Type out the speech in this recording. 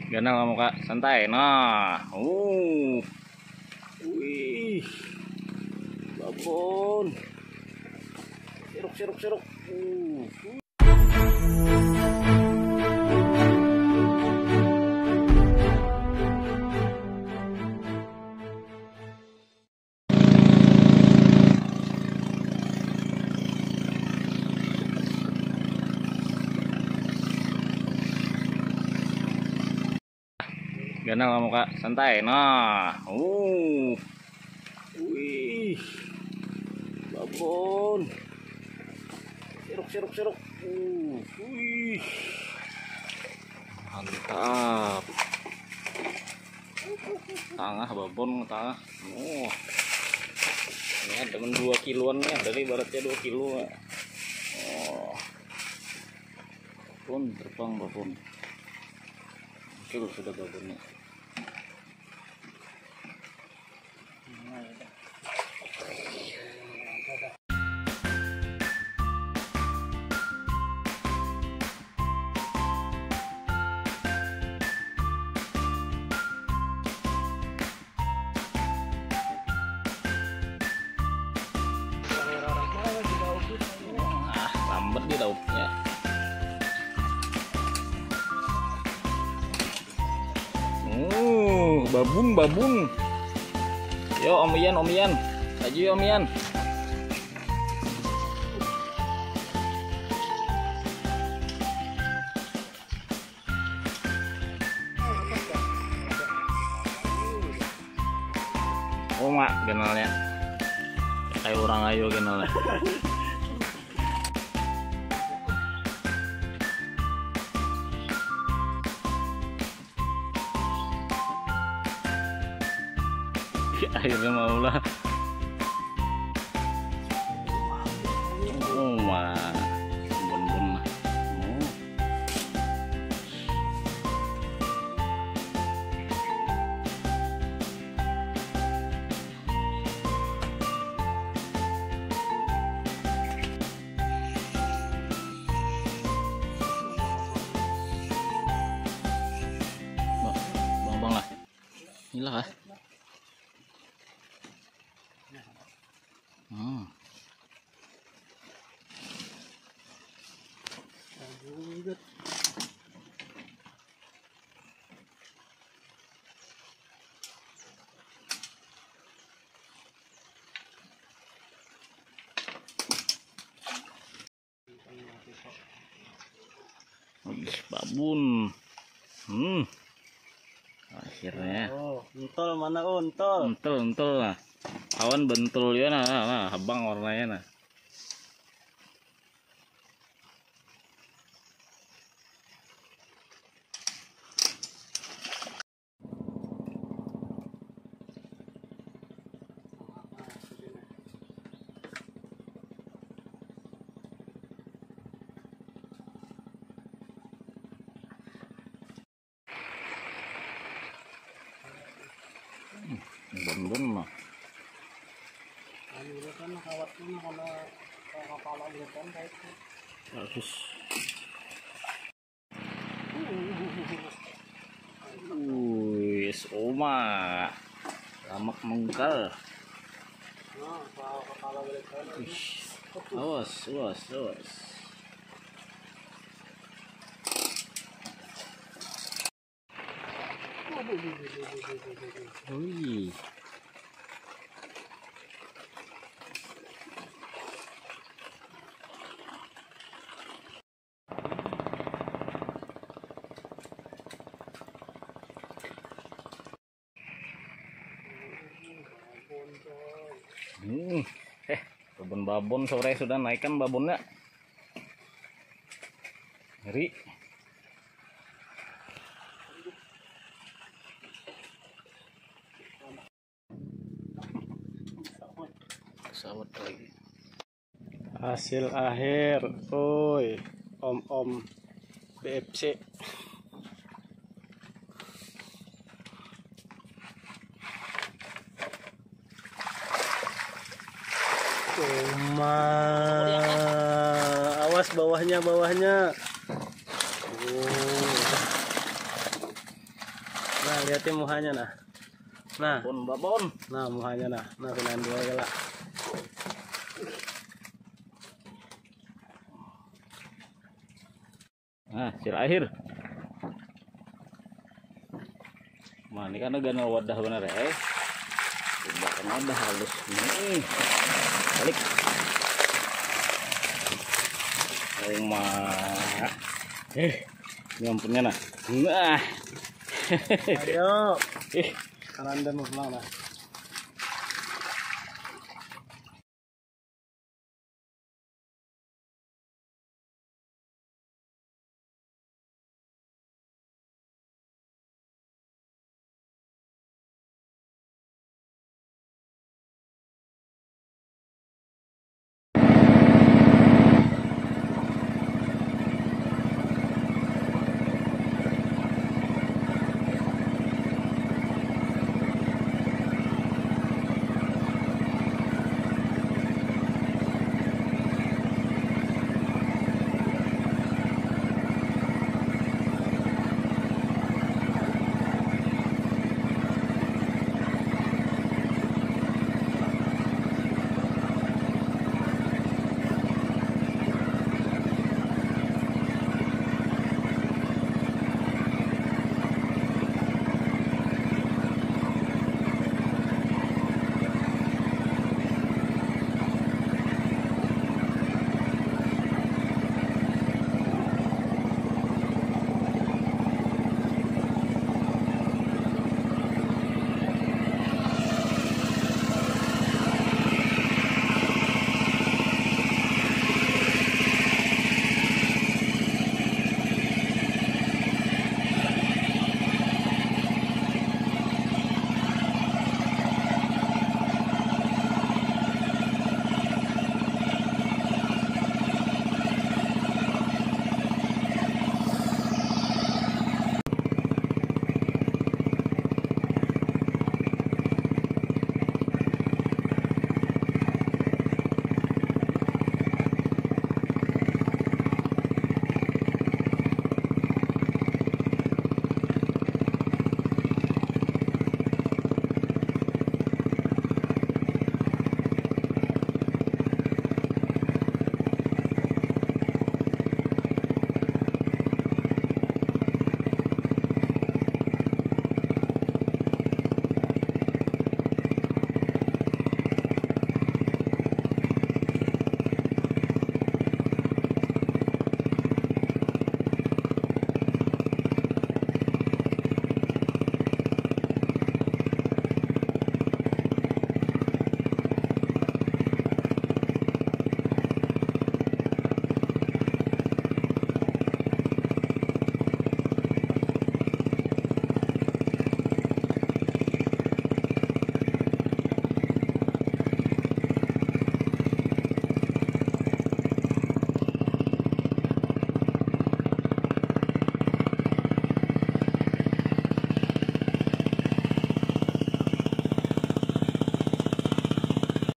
Ganal kamu kak, santai. Nah, wih, babon, seruk. Ganal kamu kak, santai. Nah, wih, babon, seruk. Wih, mantap. Tengah babon, tengah. Ini ada 2 kiloan ya, dari baratnya 2 kilo. Babon terbang babon. Kilo sudah babonnya. Lambat dia daunnya. Babun. Yo Om Ian. Laju yo Om Ian. Oh mak kenalnya. Kayak orang ayo kenalnya. Akhirnya maulah. Mah bun mah. Bang lah. Inilah ah. Babon. Akhirnya. Untul mana untul? Untul lah. Awan bentul ya nah, abang warnanya nah. Bun mah. Ini kan kawatnya kalau kepala ikan kayak itu. Bagus. Oma. Lamak mengkal. Nah, kalau kepala ikan. Awas. Wih. Babon sore sudah naikkan babonnya. Ngeri. Pesawat lagi. Hasil akhir, om BFC. Awas bawahnya. lihatin muhanya nah. Nah, babon. nah muhanya nah. Nah, pinain dua gala. Nah, hasil akhir. Ini kan ganal wadah bener ya. Belakang wadah halus. Balik. Rumah. Nyampunnya nah. Nah. Ayo. Karanda mau pulang nah.